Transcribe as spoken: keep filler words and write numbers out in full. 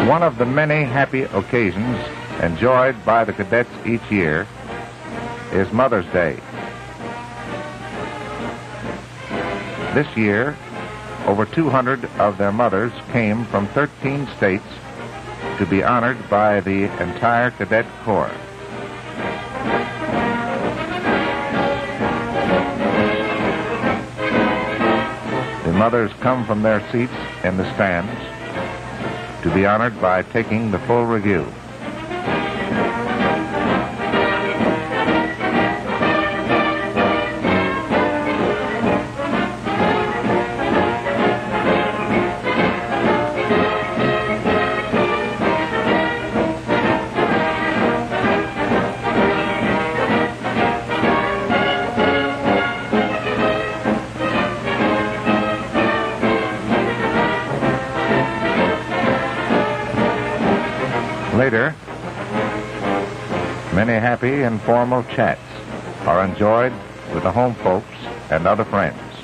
One of the many happy occasions enjoyed by the cadets each year is Mother's Day. This year, over two hundred of their mothers came from thirteen states to be honored by the entire Cadet Corps. The mothers come from their seats in the stands to be honored by taking the full review. Later, many happy informal chats are enjoyed with the home folks and other friends.